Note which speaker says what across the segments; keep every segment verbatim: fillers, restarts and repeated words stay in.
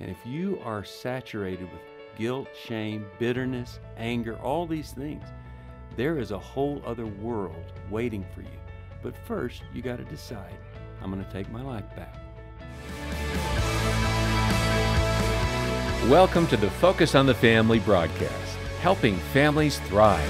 Speaker 1: And if you are saturated with guilt, shame, bitterness, anger, all these things, there is a whole other world waiting for you. But first, you got to decide, I'm going to take my life back.
Speaker 2: Welcome to the Focus on the Family broadcast, helping families thrive.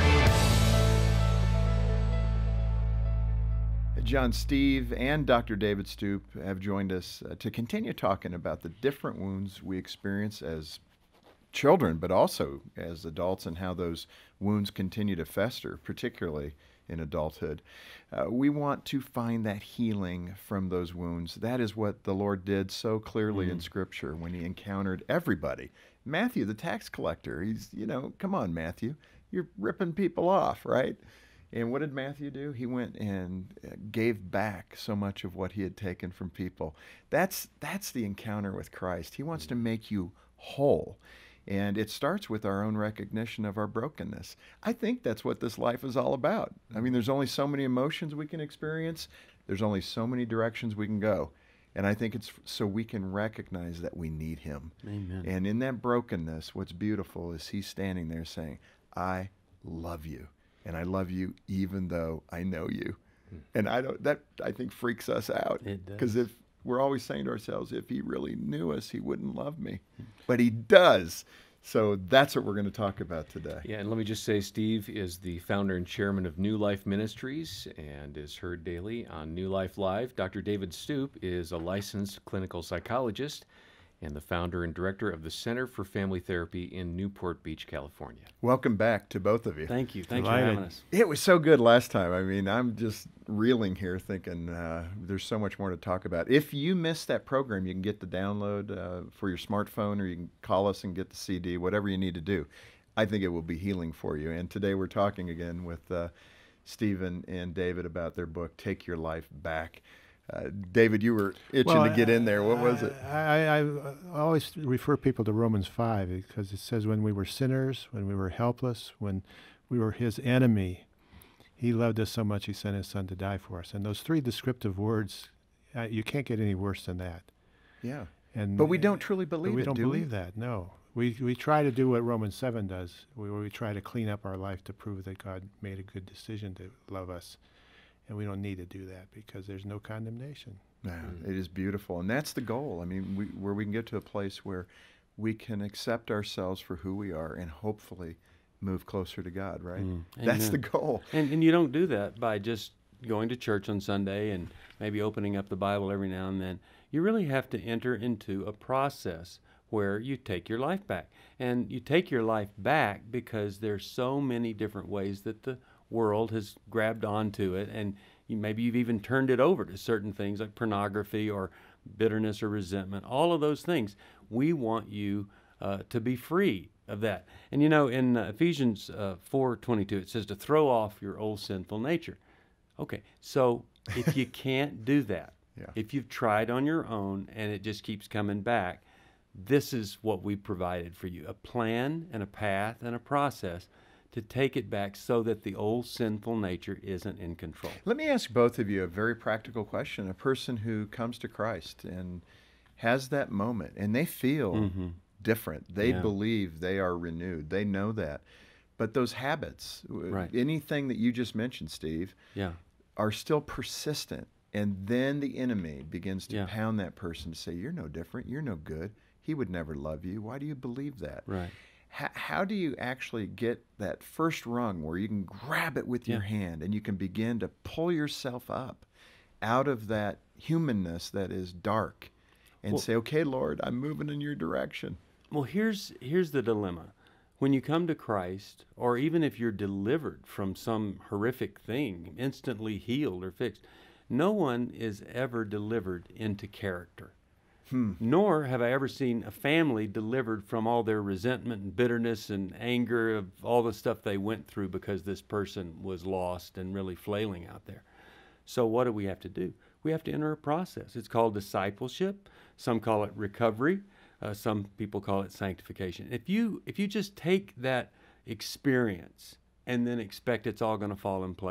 Speaker 3: John, Steve, and Doctor David Stoop have joined us uh, to continue talking about the different wounds we experience as children, but also as adults, and how those wounds continue to fester, particularly in adulthood. Uh, we want to find that healing from those wounds. That is what the Lord did so clearly mm. in Scripture when he encountered everybody. Matthew, the tax collector, he's, you know, come on, Matthew, you're ripping people off, right? And what did Matthew do? He went and gave back so much of what he had taken from people. That's that's the encounter with Christ. He wants to make you whole. And it starts with our own recognition of our brokenness. I think that's what this life is all about. I mean, there's only so many emotions we can experience. There's only so many directions we can go. And I think it's so we can recognize that we need him.
Speaker 1: Amen.
Speaker 3: And in that brokenness, what's beautiful is he's standing there saying, I love you. And I love you even though I know you. Hmm. And I don't, that I think freaks us out.
Speaker 1: It does.
Speaker 3: Because if we're always saying to ourselves, if he really knew us, he wouldn't love me. But he does. So that's what we're going to talk about today.
Speaker 2: Yeah, and let me just say, Steve is the founder and chairman of New Life Ministries and is heard daily on New Life Live. Doctor David Stoop is a licensed clinical psychologist and the founder and director of the Center for Family Therapy in Newport Beach, California.
Speaker 3: Welcome back to both of you.
Speaker 1: Thank you. Thanks
Speaker 2: Delighted.
Speaker 1: for having us.
Speaker 3: It was so good last time. I mean, I'm just reeling here thinking uh, there's so much more to talk about. If you missed that program, you can get the download uh, for your smartphone, or you can call us and get the C D, whatever you need to do. I think it will be healing for you. And today we're talking again with uh, Stephen and David about their book, Take Your Life Back. Uh, David, you were itching
Speaker 4: well,
Speaker 3: to get in there. What was it?
Speaker 4: I, I, I always refer people to Romans five because it says when we were sinners, when we were helpless, when we were his enemy, he loved us so much he sent his son to die for us. And those three descriptive words, uh, you can't get any worse than that.
Speaker 3: Yeah.
Speaker 4: And
Speaker 3: But we don't truly believe
Speaker 4: but we
Speaker 3: it,
Speaker 4: don't
Speaker 3: do
Speaker 4: believe
Speaker 3: we?
Speaker 4: that, no. We we try to do what Romans seven does, where we try to clean up our life to prove that God made a good decision to love us. And we don't need to do that because there's no condemnation.
Speaker 3: Yeah, mm-hmm. It is beautiful. And that's the goal. I mean, we, where we can get to a place where we can accept ourselves for who we are and hopefully move closer to God, right?
Speaker 1: Mm,
Speaker 3: that's
Speaker 1: amen.
Speaker 3: the goal.
Speaker 1: And, and you don't do that by just going to church on Sunday and maybe opening up the Bible every now and then. You really have to enter into a process where you take your life back. And you take your life back because there's so many different ways that the world has grabbed onto it, and you, maybe you've even turned it over to certain things like pornography or bitterness or resentment, all of those things. We want you uh, to be free of that. And you know, in uh, Ephesians uh, four twenty-two, it says to throw off your old sinful nature. Okay, so if you can't do that,
Speaker 3: yeah.
Speaker 1: if you've tried on your own and it just keeps coming back, this is what we provided for you, a plan and a path and a process to take it back so that the old sinful nature isn't in control.
Speaker 3: Let me ask both of you a very practical question. A person who comes to Christ and has that moment and they feel mm-hmm. different. They
Speaker 1: yeah.
Speaker 3: believe they are renewed. They know that. But those habits,
Speaker 1: right.
Speaker 3: anything that you just mentioned, Steve,
Speaker 1: yeah.
Speaker 3: are still persistent. And then the enemy begins to
Speaker 1: yeah.
Speaker 3: pound that person to say, you're no different. You're no good. He would never love you. Why do you believe that?
Speaker 1: Right.
Speaker 3: How, how do you actually get that first rung where you can grab it with
Speaker 1: yeah.
Speaker 3: your hand and you can begin to pull yourself up out of that humanness that is dark and
Speaker 1: well,
Speaker 3: say, okay, Lord, I'm moving in your direction?
Speaker 1: Well, here's here's the dilemma. When you come to Christ, or even if you're delivered from some horrific thing, instantly healed or fixed, no one is ever delivered into character. Hmm. Nor have I ever seen a family delivered from all their resentment and bitterness and anger of all the stuff they went through because this person was lost and really flailing out there. So what do we have to do? We have to enter a process. It's called discipleship. Some call it recovery. Uh, some people call it sanctification. If you if you just take that experience and then expect it's all going to fall in place,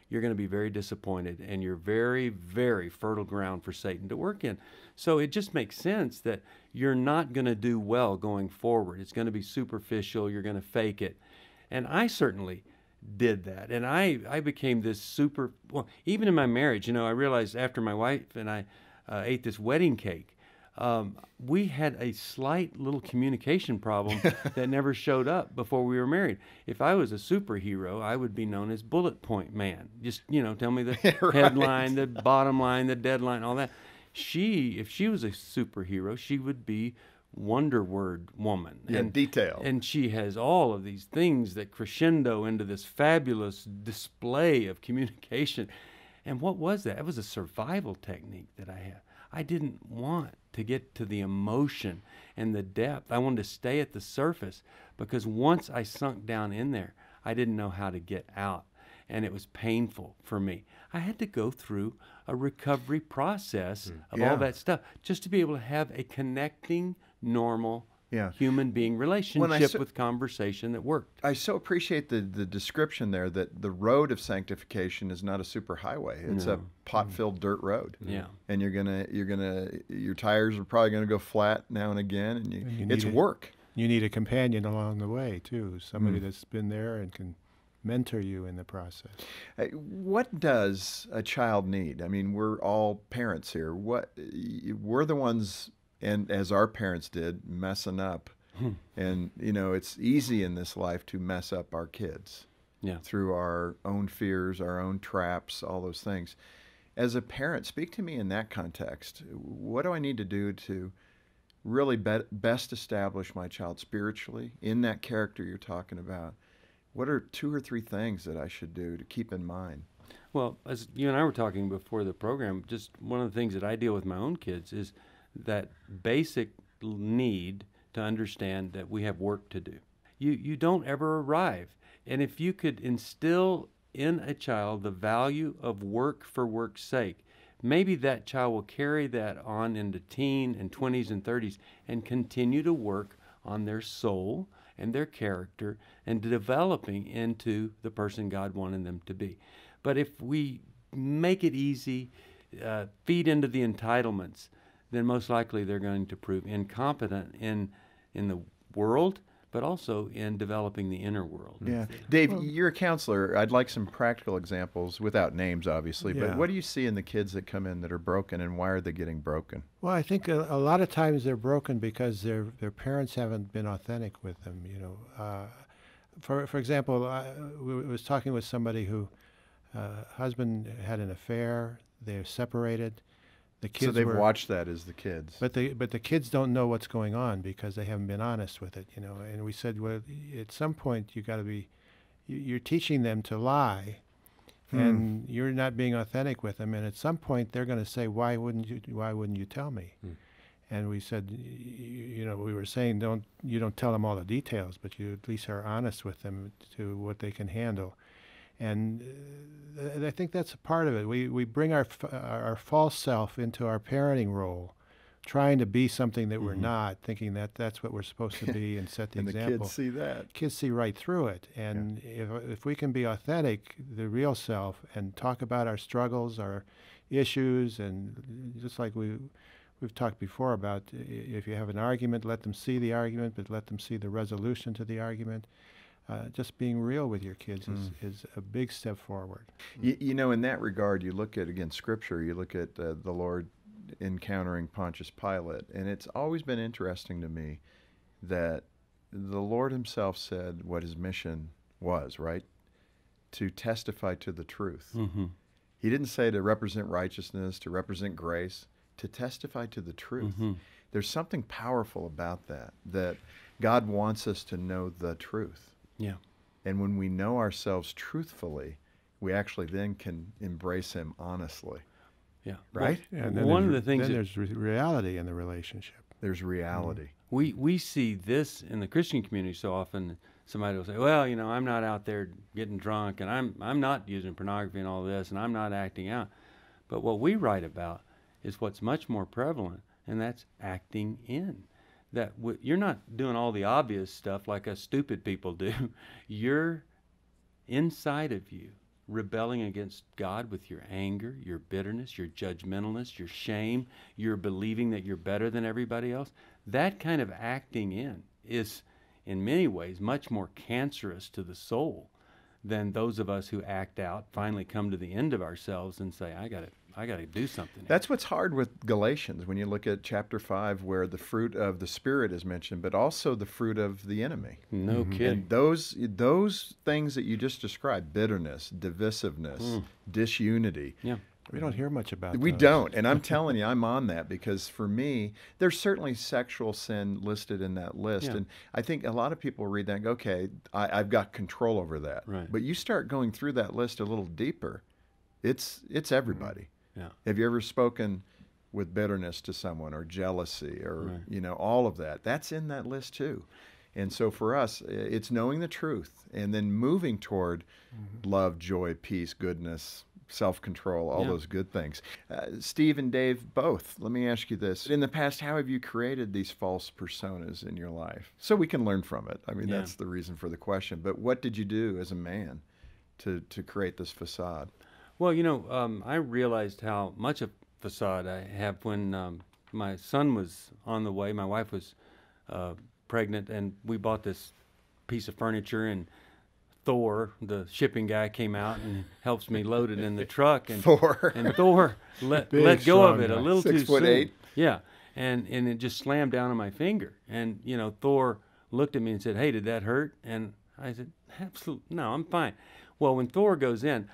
Speaker 1: you're going to be very disappointed, and you're very, very fertile ground for Satan to work in. So it just makes sense that you're not going to do well going forward. It's going to be superficial. You're going to fake it. And I certainly did that. And I, I became this super, well, even in my marriage, you know, I realized after my wife and I uh, ate this wedding cake, Um, we had a slight little communication problem that never showed up before we were married. If I was a superhero, I would be known as Bullet Point Man. Just, you know, tell me the
Speaker 3: Right.
Speaker 1: headline, the bottom line, the deadline, all that. She, if she was a superhero, she would be Wonder Word Woman.
Speaker 3: Yeah,
Speaker 1: and,
Speaker 3: detail.
Speaker 1: And she has all of these things that crescendo into this fabulous display of communication. And what was that? It was a survival technique that I had. I didn't want to get to the emotion and the depth. I wanted to stay at the surface, because once I sunk down in there, I didn't know how to get out, and it was painful for me. I had to go through a recovery process
Speaker 3: Mm.
Speaker 1: of
Speaker 3: Yeah.
Speaker 1: all that stuff just to be able to have a connecting, normal
Speaker 3: Yeah.
Speaker 1: human being relationship
Speaker 3: so-
Speaker 1: with conversation that worked.
Speaker 3: I so appreciate the, the description there that the road of sanctification is not a super highway. It's
Speaker 1: No.
Speaker 3: a pot-filled dirt road.
Speaker 1: Yeah.
Speaker 3: And you're gonna you're gonna your tires are probably gonna go flat now and again, and you,
Speaker 4: And you
Speaker 3: it's
Speaker 4: need it.
Speaker 3: work.
Speaker 4: You need a companion along the way too, somebody
Speaker 3: Mm.
Speaker 4: that's been there and can mentor you in the process.
Speaker 3: Uh, What does a child need? I mean, we're all parents here. What we're the ones, and as our parents did, messing up. And you know, it's easy in this life to mess up our kids.
Speaker 1: Yeah.
Speaker 3: Through our own fears, our own traps, all those things. As a parent, speak to me in that context. What do I need to do to really be- best establish my child spiritually in that character you're talking about? What are two or three things that I should do to keep in mind?
Speaker 1: Well, as you and I were talking before the program, just one of the things that I deal with my own kids is that basic l- need to understand that we have work to do. You you don't ever arrive. And if you could instill in a child the value of work for work's sake, maybe that child will carry that on into teen and twenties and thirties and continue to work on their soul and their character and developing into the person God wanted them to be. But if we make it easy, uh, feed into the entitlements, then most likely they're going to prove incompetent in in the world, but also in developing the inner world.
Speaker 3: Yeah. Dave, you're a counselor. I'd like some practical examples, without names, obviously.
Speaker 4: Yeah.
Speaker 3: But what do you see in the kids that come in that are broken, and why are they getting broken?
Speaker 4: Well, I think a, a lot of times they're broken because their their parents haven't been authentic with them. You know, uh, for for example, I we, was talking with somebody who uh, husband had an affair. They're separated. The kids
Speaker 3: So they've
Speaker 4: were,
Speaker 3: watched that as the kids.
Speaker 4: but the but the kids don't know what's going on because they haven't been honest with it. You know, and we said, well, at some point you got to be, you, you're teaching them to lie.
Speaker 3: Hmm.
Speaker 4: And you're not being authentic with them, and at some point they're going to say, "Why wouldn't you? Why wouldn't you tell me?"
Speaker 2: Hmm.
Speaker 4: And we said, y- you know, we were saying, don't you don't tell them all the details, but you at least are honest with them to what they can handle. And uh, th- I think that's a part of it. We we bring our f- our false self into our parenting role, trying to be something that we're
Speaker 1: Mhm.
Speaker 4: not, thinking that that's what we're supposed to be, and set the
Speaker 3: and the
Speaker 4: example.
Speaker 3: kids see that.
Speaker 4: Kids see right through it, and if if we can be authentic, the real self, and talk about our struggles, our issues, and just like we we've talked before about, i- if you have an argument, let them see the argument, but let them see the resolution to the argument. Uh, just being real with your kids is, is a big step forward.
Speaker 3: You, you know, in that regard, you look at, again, Scripture, you look at uh, the Lord encountering Pontius Pilate, and it's always been interesting to me that the Lord himself said what his mission was, right? To testify to the truth.
Speaker 1: Mm-hmm.
Speaker 3: He didn't say to represent righteousness, to represent grace, to testify to the truth.
Speaker 1: Mm-hmm.
Speaker 3: There's something powerful about that, that God wants us to know the truth.
Speaker 1: Yeah.
Speaker 3: And when we know ourselves truthfully, we actually then can embrace him honestly,
Speaker 1: Yeah.
Speaker 3: right?
Speaker 4: Yeah, and then
Speaker 1: One of
Speaker 4: there's-
Speaker 1: the things
Speaker 4: then
Speaker 1: that-
Speaker 4: there's re- reality in the relationship.
Speaker 3: There's reality.
Speaker 1: We we see this in the Christian community so often. Somebody will say, "Well, you know, I'm not out there getting drunk, and I'm I'm not using pornography and all this, and I'm not acting out." But what we write about is what's much more prevalent, and that's acting in. That w- you're not doing all the obvious stuff like us stupid people do. You're inside of you rebelling against God with your anger, your bitterness, your judgmentalness, your shame, your believing that you're better than everybody else, that kind of acting in is, in many ways, much more cancerous to the soul than those of us who act out, finally come to the end of ourselves and say, I got to I got to do something here.
Speaker 3: That's what's hard with Galatians when you look at chapter five, where the fruit of the Spirit is mentioned, but also the fruit of the enemy.
Speaker 1: No
Speaker 3: Mm-hmm.
Speaker 1: kidding.
Speaker 3: And those those things that you just described, bitterness, divisiveness,
Speaker 1: Mm.
Speaker 3: disunity.
Speaker 1: Yeah.
Speaker 4: We don't hear much about
Speaker 3: We
Speaker 4: those.
Speaker 3: don't. And I'm telling you, I'm on that, because for me, there's certainly sexual sin listed in that list.
Speaker 1: Yeah.
Speaker 3: And I think a lot of people read that and go, okay, I, I've got control over that.
Speaker 1: Right.
Speaker 3: But you start going through that list a little deeper, it's it's everybody.
Speaker 1: Yeah.
Speaker 3: Have you ever spoken with bitterness to someone, or jealousy, or,
Speaker 1: Right.
Speaker 3: you know, all of that? That's in that list too. And so for us, i- it's knowing the truth and then moving toward
Speaker 1: Mm-hmm.
Speaker 3: love, joy, peace, goodness, self-control, all
Speaker 1: Yeah.
Speaker 3: those good things. Uh, Steve and Dave, both, let me ask you this. In the past, how have you created these false personas in your life? So we can learn from it. I mean,
Speaker 1: Yeah.
Speaker 3: that's the reason for the question. But what did you do as a man to, to create this facade?
Speaker 1: Well, you know, um, I realized how much of facade I have when um, my son was on the way. My wife was uh, pregnant, and we bought this piece of furniture, and Thor, the shipping guy, came out and helps me load it in the truck. And
Speaker 3: Thor.
Speaker 1: and Thor let,
Speaker 4: Big,
Speaker 1: let go of
Speaker 4: strong
Speaker 1: it a
Speaker 4: guy.
Speaker 1: little
Speaker 3: Six
Speaker 1: too
Speaker 3: foot
Speaker 1: soon.
Speaker 3: eight.
Speaker 1: Yeah, and and it just slammed down on my finger. And you know, Thor looked at me and said, "Hey, did that hurt?" And I said, "Absolutely, no, I'm fine." Well, when Thor goes in,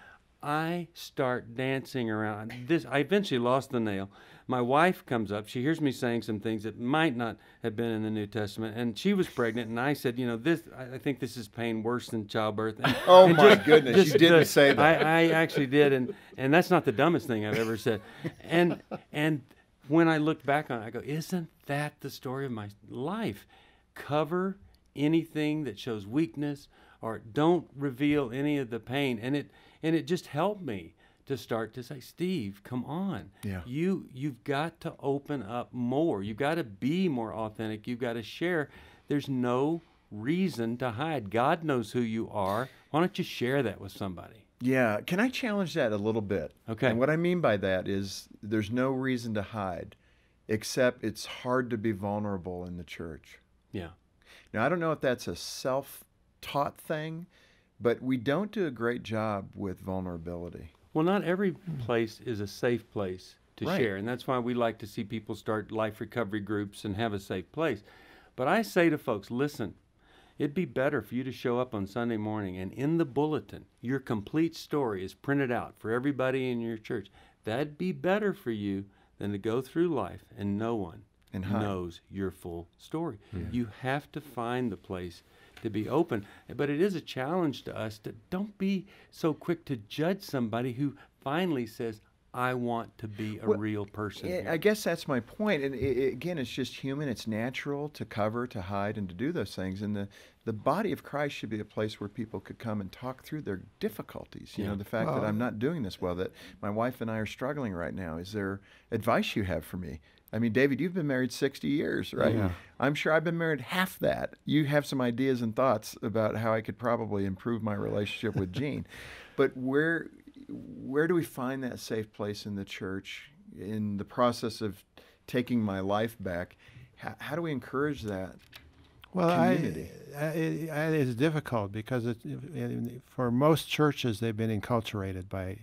Speaker 1: I start dancing around. This I eventually lost the nail. My wife comes up. She hears me saying some things that might not have been in the New Testament, and she was pregnant. And I said, "You know, this. I I think this is pain worse than childbirth." And,
Speaker 3: Oh,
Speaker 1: and
Speaker 3: my goodness, you didn't say that.
Speaker 1: I, I actually did, and and that's not the dumbest thing I've ever said. And and when I look back on it, I go, "Isn't that the story of my life? Cover anything that shows weakness, or don't reveal any of the pain." And it and it just helped me to start to say, Steve, come on.
Speaker 3: Yeah.
Speaker 1: You you've got to open up more. You've got to be more authentic. You've got to share. There's no reason to hide. God knows who you are. Why don't you share that with somebody?
Speaker 3: Yeah, can I challenge that a little bit?
Speaker 1: Okay.
Speaker 3: And what I mean by that is there's no reason to hide, except it's hard to be vulnerable in the church.
Speaker 1: Yeah.
Speaker 3: Now, I don't know if that's a self-taught thing, but we don't do a great job with vulnerability.
Speaker 1: Well, not every place is a safe place to
Speaker 3: Right.
Speaker 1: share, and that's why we like to see people start life recovery groups and have a safe place. But I say to folks, listen, it'd be better for you to show up on Sunday morning and in the bulletin, your complete story is printed out for everybody in your church. That'd be better for you than to go through life and no one
Speaker 3: And hide.
Speaker 1: knows your full story. You have to find the place to be open. But it is a challenge to us to don't be so quick to judge somebody who finally says, I want to be a
Speaker 3: Well,
Speaker 1: real person.
Speaker 3: Yeah,
Speaker 1: here."
Speaker 3: I guess that's my point. And i i again, it's just human. It's natural to cover, to hide, and to do those things. And the, the body of Christ should be a place where people could come and talk through their difficulties. You
Speaker 1: Yeah.
Speaker 3: know, the fact that
Speaker 4: Well-
Speaker 3: I'm not doing this well, that my wife and I are struggling right now. Is there advice you have for me? I mean, David, you've been married sixty years, right?
Speaker 4: Yeah.
Speaker 3: I'm sure I've been married half that. You have some ideas and thoughts about how I could probably improve my relationship with Jean. But where where do we find that safe place in the church in the process of taking my life back? How, how do we encourage that?
Speaker 4: Well, I,
Speaker 3: community?
Speaker 4: I, it, it's difficult because it, in, for most churches, they've been enculturated by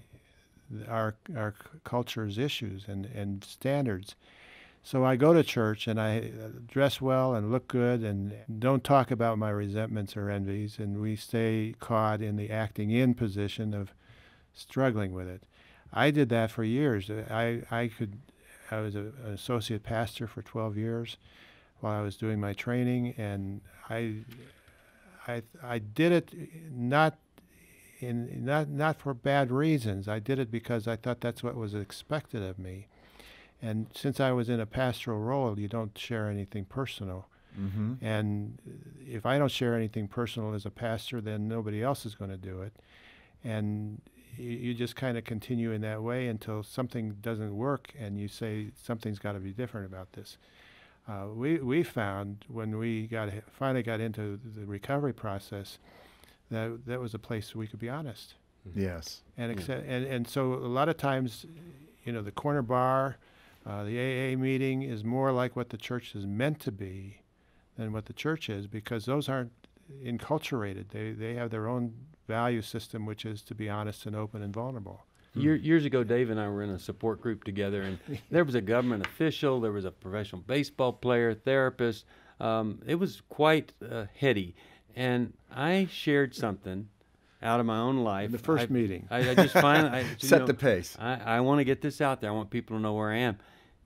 Speaker 4: our our culture's issues and, and standards. So I go to church and I dress well and look good and don't talk about my resentments or envies, and we stay caught in the acting in position of struggling with it. I did that for years. I, I could I was a, an associate pastor for twelve years while I was doing my training, and I I I did it not in not not for bad reasons. I did it because I thought that's what was expected of me. And since I was in a pastoral role, you don't share anything personal.
Speaker 3: Mm-hmm.
Speaker 4: And if I don't share anything personal as a pastor, then nobody else is going to do it. And you, you just kind of continue in that way until something doesn't work and you say something's got to be different about this. Uh, we, we found when we got finally got into the recovery process that that was a place we could be honest.
Speaker 3: Yes.
Speaker 4: And, accept, and and so a lot of times, you know, the corner bar, uh, the A A meeting is more like what the church is meant to be than what the church is, because those aren't enculturated. They they have their own value system, which is to be honest and open and vulnerable.
Speaker 1: Year, years ago, Dave and I were in a support group together, and there was a government official, there was a professional baseball player, therapist. Um, it was quite uh, heady, and I shared something out of my own life.
Speaker 4: In the first
Speaker 1: I,
Speaker 4: meeting.
Speaker 1: I, I just finally I,
Speaker 3: Set
Speaker 1: you know,
Speaker 3: the pace.
Speaker 1: I, I want to get this out there. I want people to know where I am.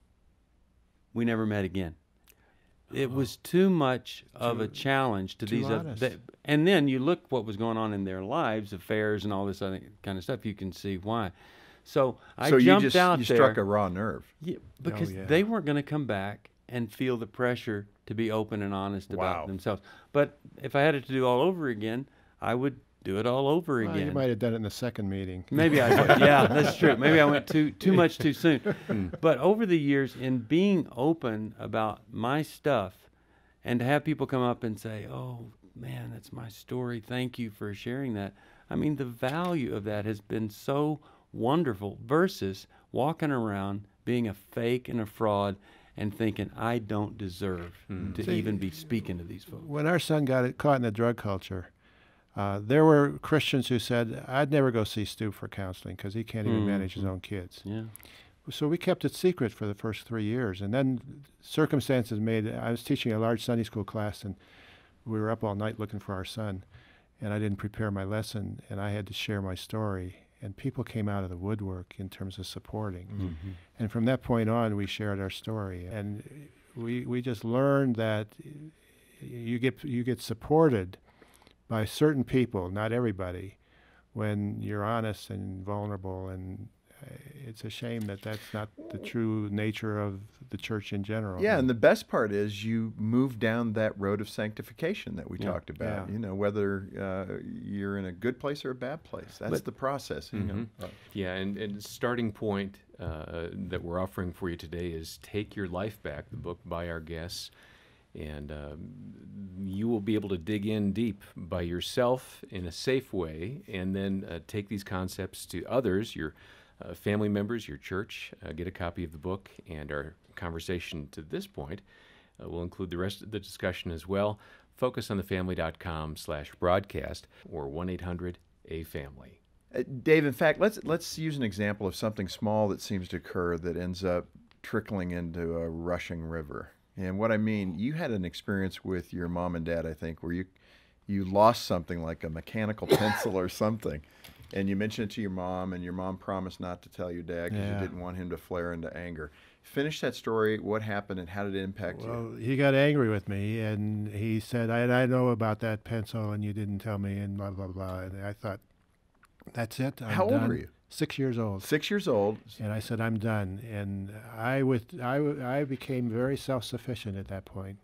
Speaker 1: We never met again. It was too much of a challenge to
Speaker 4: too
Speaker 1: these other,
Speaker 4: honest.
Speaker 1: they, and then you look what was going on in their lives, affairs and all this other kind of stuff, you can see why. So I
Speaker 3: so
Speaker 1: jumped
Speaker 3: you just
Speaker 1: out
Speaker 3: you
Speaker 1: there.
Speaker 3: struck a raw nerve.
Speaker 1: Yeah, because
Speaker 4: yeah.
Speaker 1: they weren't going to come back and feel the pressure to be open and honest
Speaker 3: Wow.
Speaker 1: about themselves. But if I had it to do all over again, I would do it all over
Speaker 4: Well,
Speaker 1: again.
Speaker 4: you might have done it in the second meeting.
Speaker 1: Maybe I would. Yeah, that's true. Maybe I went too too much too soon. But over the years, in being open about my stuff, and to have people come up and say, "Oh man, that's my story. Thank you for sharing that." I mean, the value of that has been so wonderful versus walking around being a fake and a fraud and thinking I don't deserve to
Speaker 4: See,
Speaker 1: even be speaking to these folks.
Speaker 4: When our son got it, caught in the drug culture, uh, there were Christians who said, I'd never go see Stoop for counseling because he can't even manage his own kids.
Speaker 1: Yeah.
Speaker 4: So we kept it secret for the first three years. And then circumstances made, I was teaching a large Sunday school class, and we were up all night looking for our son. And I didn't prepare my lesson, and I had to share my story. And people came out of the woodwork in terms of supporting.
Speaker 1: Mm-hmm.
Speaker 4: And from that point on, we shared our story. And we, we just learned that you get, you get supported by certain people, not everybody, when you're honest and vulnerable. And it's a shame that that's not the true nature of the church in general.
Speaker 3: Yeah, and the best part is you move down that road of sanctification that we
Speaker 1: Yeah.
Speaker 3: talked about.
Speaker 4: Yeah.
Speaker 3: You know, whether uh, you're in a good place or a bad place. That's
Speaker 1: But-
Speaker 3: the process. You know.
Speaker 2: Yeah, and, and starting point uh, that we're offering for you today is Take Your Life Back, the book by our guests. And um, you will be able to dig in deep by yourself in a safe way, and then uh, take these concepts to others, your uh, family members, your church. Uh, get a copy of the book, and our conversation to this point uh, will include the rest of the discussion as well. Focus on the family dot com slash broadcast or one eight hundred A family.
Speaker 3: Uh, Dave, in fact, let's let's use an example of something small that seems to occur that ends up trickling into a rushing river. And what I mean, you had an experience with your mom and dad, I think, where you you lost something like a mechanical pencil or something, and you mentioned it to your mom, and your mom promised not to tell your dad because
Speaker 4: Yeah.
Speaker 3: you didn't want him to flare into anger. Finish that story. What happened, and how did it impact you?
Speaker 4: Well, he got angry with me, and he said, I, I know about that pencil, and you didn't tell me, and blah, blah, blah. And I thought, that's it. I'm
Speaker 3: How old
Speaker 4: done.
Speaker 3: were you?
Speaker 4: Six years old.
Speaker 3: Six years old.
Speaker 4: And I said, I'm done. And I, with, I, w- I became very self-sufficient at that point.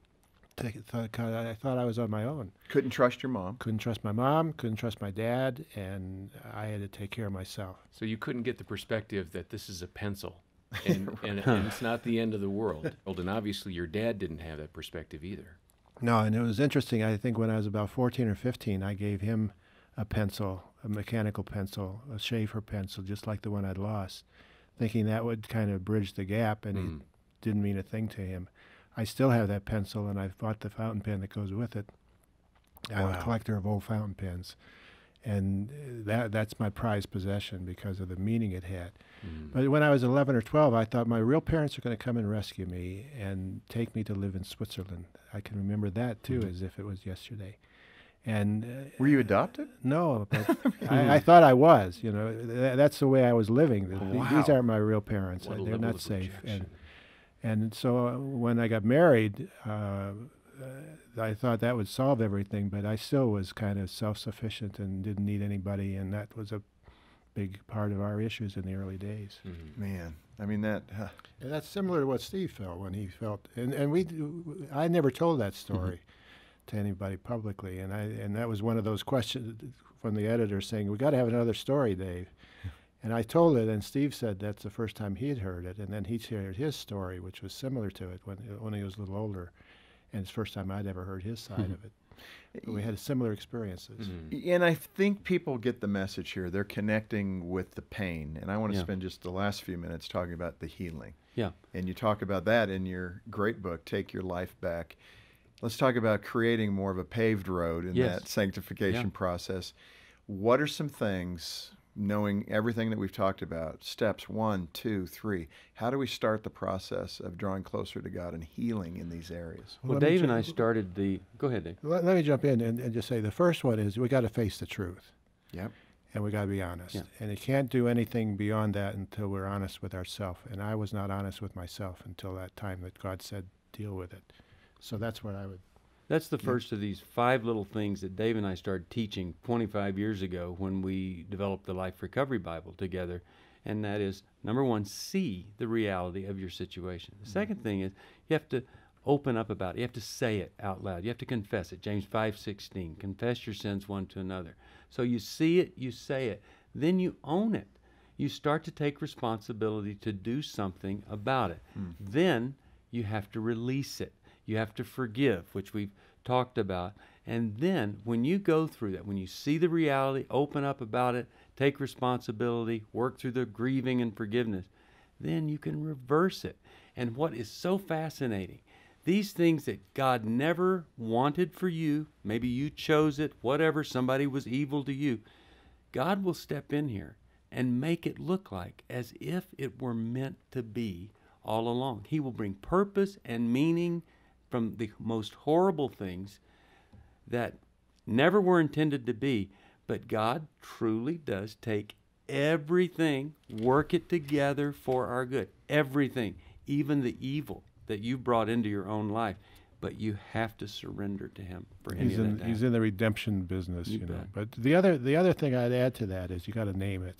Speaker 4: Take- thought- 'cause I thought I was on my own.
Speaker 3: Couldn't trust your mom.
Speaker 4: Couldn't trust my mom, couldn't trust my dad, and I had to take care of myself.
Speaker 2: So you couldn't get the perspective that this is a pencil, and, and, and it's not the end of the world. And obviously your dad didn't have that perspective either.
Speaker 4: No, and it was interesting. I think when I was about fourteen or fifteen, I gave him a pencil, a mechanical pencil, a Schaefer pencil, just like the one I'd lost, thinking that would kind of bridge the gap, and
Speaker 2: Mm.
Speaker 4: it didn't mean a thing to him. I still have that pencil, and I've bought the fountain pen that goes with it. I'm
Speaker 3: Wow.
Speaker 4: a collector of old fountain pens, and uh, that that's my prized possession because of the meaning it had.
Speaker 2: Mm.
Speaker 4: But when I was eleven or twelve, I thought my real parents are going to come and rescue me and take me to live in Switzerland. I can remember that, too,
Speaker 2: Mhm.
Speaker 4: as if it was yesterday. And uh,
Speaker 3: Were you adopted?
Speaker 4: no, but I, I thought I was. You know, th- that's the way I was living. Th- th- These
Speaker 3: Wow.
Speaker 4: aren't my real parents.
Speaker 2: What a
Speaker 4: They're
Speaker 2: level
Speaker 4: not
Speaker 2: of
Speaker 4: safe. And
Speaker 2: rejection.
Speaker 4: and so uh, when I got married, uh, uh, I thought that would solve everything. But I still was kind of self-sufficient and didn't need anybody, and that was a big part of our issues in the early days.
Speaker 2: Mhm.
Speaker 3: Man, I mean that. Uh,
Speaker 4: And that's similar to what Steve felt when he felt, and, and we, I never told that story to anybody publicly, and I, and that was one of those questions from the editor saying, we got to have another story, Dave. And I told it, and Steve said that's the first time he'd heard it, and then he shared his story, which was similar to it when, when he was a little older, and it's the first time I'd ever heard his side of it. But we had similar experiences.
Speaker 2: Mhm.
Speaker 3: And I think people get the message here. They're connecting with the pain. And I want to
Speaker 1: Yeah.
Speaker 3: spend just the last few minutes talking about the healing.
Speaker 1: Yeah.
Speaker 3: And you talk about that in your great book, Take Your Life Back. Let's talk about creating more of a paved road in
Speaker 1: Yes.
Speaker 3: that sanctification
Speaker 1: Yeah.
Speaker 3: process. What are some things, knowing everything that we've talked about, steps one, two, three, how do we start the process of drawing closer to God and healing in these areas?
Speaker 1: Well,
Speaker 4: Let me
Speaker 1: Dave and
Speaker 4: ju-
Speaker 1: I started the. Go ahead, Dave.
Speaker 4: Let, let me jump in and, and just say the first one is we got to face the truth.
Speaker 3: Yep.
Speaker 4: And we got to be honest.
Speaker 1: Yeah.
Speaker 4: And you can't do anything beyond that until we're honest with ourselves. And I was not honest with myself until that time that God said, deal with it. So that's what I would.
Speaker 1: That's the first of these five little things that Dave and I started teaching twenty-five years ago when we developed the Life Recovery Bible together. And that is, number one, see the reality of your situation. The second thing is you have to open up about it. You have to say it out loud. You have to confess it. James five sixteen, confess your sins one to another. So you see it, you say it, then you own it. You start to take responsibility to do something about it.
Speaker 3: Mm.
Speaker 1: Then you have to release it. You have to forgive, which we've talked about. And then when you go through that, when you see the reality, open up about it, take responsibility, work through the grieving and forgiveness, then you can reverse it. And what is so fascinating, these things that God never wanted for you, maybe you chose it, whatever, somebody was evil to you, God will step in here and make it look like as if it were meant to be all along. He will bring purpose and meaning from the most horrible things that never were intended to be. But God truly does take everything, work it together for our good. Everything, even the evil that you brought into your own life. But you have to surrender to Him for any
Speaker 4: He's
Speaker 1: of
Speaker 4: in,
Speaker 1: that.
Speaker 4: he's in the redemption business,
Speaker 1: You
Speaker 4: you, know.
Speaker 1: bet.
Speaker 4: But the other the other thing I'd add to that is you got to name it.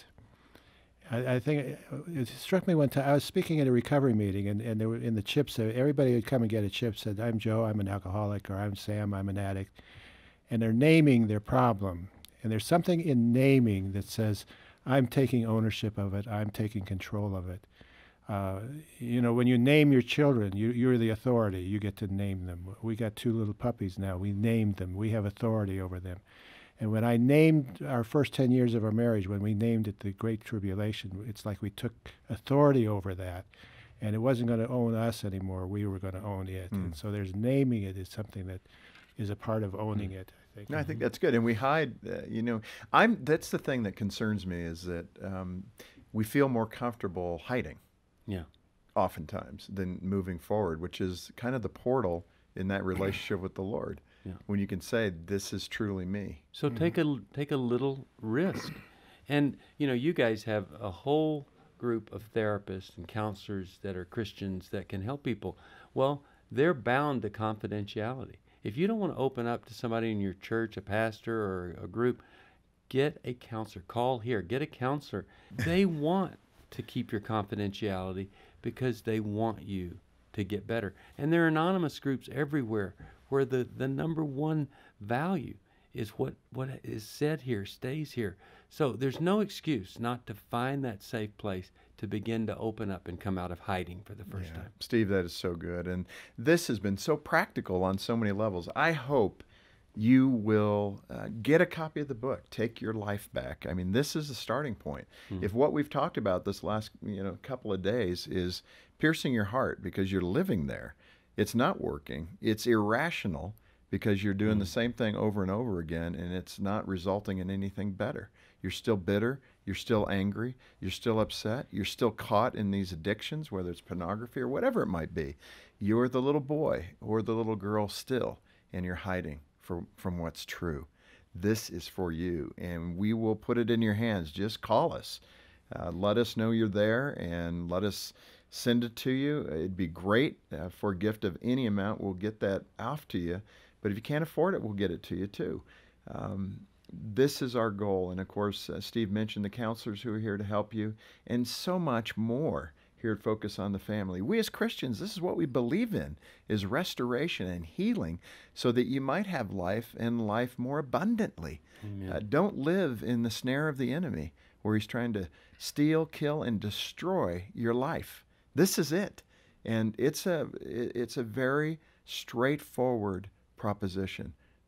Speaker 4: I, I think it, it struck me one time. I was speaking at a recovery meeting, and, and there were in the chips. uh, Everybody would come and get a chip. Said, "I'm Joe. I'm an alcoholic," or "I'm Sam. I'm an addict," and they're naming their problem. And there's something in naming that says, "I'm taking ownership of it. I'm taking control of it." Uh, you know, when you name your children, you, you're the authority. You get to name them. We got two little puppies now. We named them. We have authority over them. And when I named our first ten years of our marriage, when we named it the Great Tribulation, it's like we took authority over that. And it wasn't going to own us anymore. We were going to own it.
Speaker 3: Mm.
Speaker 4: And so there's naming it is something that is a part of owning it, I think.
Speaker 3: No, I think that's good. And we hide, uh, you know, I'm, that's the thing that concerns me is that um, we feel more comfortable hiding.
Speaker 1: Yeah.
Speaker 3: Oftentimes than moving forward, which is kind of the portal in that relationship with the Lord.
Speaker 1: Yeah.
Speaker 3: When you can say, "This is truly me."
Speaker 1: So take a take a little risk, and you know you guys have a whole group of therapists and counselors that are Christians that can help people. Well, they're bound to confidentiality. If you don't want to open up to somebody in your church, a pastor or a group, get a counselor. Call here. Get a counselor. They want to keep your confidentiality because they want you to get better. And there are anonymous groups everywhere where the, the number one value is what, what is said here stays here. So there's no excuse not to find that safe place to begin to open up and come out of hiding for the first
Speaker 3: Yeah.
Speaker 1: time.
Speaker 3: Steve, that is so good. And this has been so practical on so many levels. I hope you will uh, get a copy of the book, Take Your Life Back. I mean, this is the starting point.
Speaker 1: Mhm.
Speaker 3: If what we've talked about this last you know couple of days is piercing your heart because you're living there, it's not working, it's irrational because you're doing
Speaker 1: Mhm.
Speaker 3: the same thing over and over again, and it's not resulting in anything better. You're still bitter, you're still angry, you're still upset, you're still caught in these addictions, whether it's pornography or whatever it might be. You're the little boy or the little girl still, and you're hiding from, from what's true. This is for you, and we will put it in your hands. Just call us. Uh, let us know you're there, and let us send it to you. It'd be great. Uh, for a gift of any amount, we'll get that off to you. But if you can't afford it, we'll get it to you too. Um, this is our goal. And of course, uh, Steve mentioned the counselors who are here to help you, and so much more here at Focus on the Family. We as Christians, this is what we believe in, is restoration and healing so that you might have life and life more abundantly.
Speaker 1: Amen.
Speaker 3: Uh, don't live in the snare of the enemy where he's trying to steal, kill, and destroy your life. This is it. And it's a, it's a very straightforward proposition.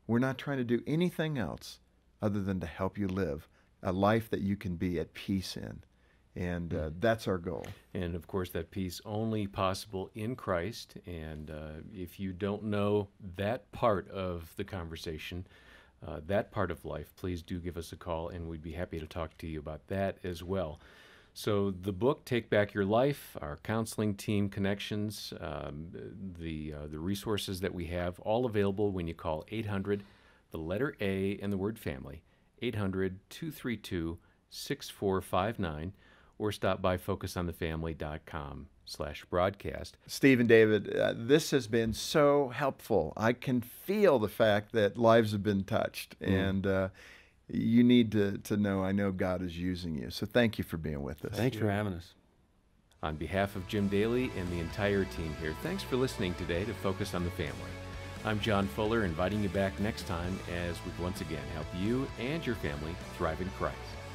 Speaker 3: We're not trying to do anything else other than to help you live a life that you can be at peace in. And uh, that's our goal.
Speaker 2: And of course, that peace only possible in Christ. And uh, if you don't know that part of the conversation, uh, that part of life, please do give us a call, and we'd be happy to talk to you about that as well. So the book, Take Back Your Life, our counseling team connections, um, the uh, the resources that we have, all available when you call eight hundred, the letter A and the word family, eight hundred, two three two, six four five nine, or stop by focus on the family dot com slash broadcast.
Speaker 3: Steve and David, uh, this has been so helpful. I can feel the fact that lives have been touched, mm. and uh, you need to, to know, I know God is using you. So thank you for being with us.
Speaker 1: Thanks for having us.
Speaker 2: On behalf of Jim Daly and the entire team here, thanks for listening today to Focus on the Family. I'm John Fuller, inviting you back next time as we once again help you and your family thrive in Christ.